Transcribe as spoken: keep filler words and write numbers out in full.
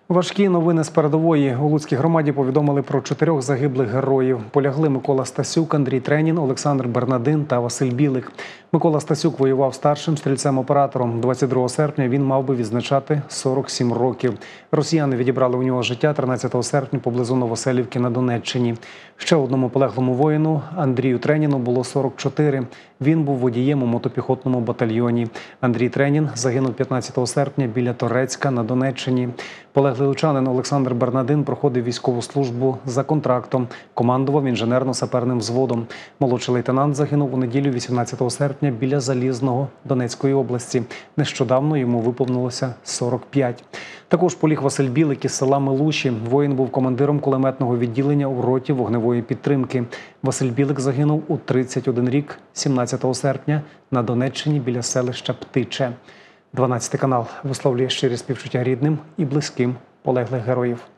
Важкі новини з передової. У Луцькій громаді повідомили про чотирьох загиблих героїв. Полягли Микола Стасюк, Андрій Тренін, Олександр Бернадин та Василь Білик. Микола Стасюк воював старшим стрільцем-оператором. двадцять другого серпня він мав би відзначати сорок сім років. Росіяни відібрали у нього життя тринадцятого серпня поблизу Новоселівки на Донеччині. Ще одному полеглому воїну, Андрію Треніну, було сорок чотири. Він був водієм у мотопіхотному батальйоні. Андрій Тренін загинув п'ятнадцятого серпня біля Торецька на Донеччині. Полеглий лучанин Олександр Бернадин проходив військову службу за контрактом. Командував інженерно-саперним взводом. Молодший лейтенант загинув у неділю вісімнадцятого серпня біля Залізного Донецької області. Нещодавно йому виповнилося сорок п'ять. Також поліг Василь Білик із села Милуші. Воїн був командиром кулеметного відділення у роті вогневої підтримки. Василь Білик загинув у тридцять один рік, сімнадцятого серпня, на Донеччині біля селища Птиче. дванадцятий канал висловлює щирі співчуття рідним і близьким полеглих героїв.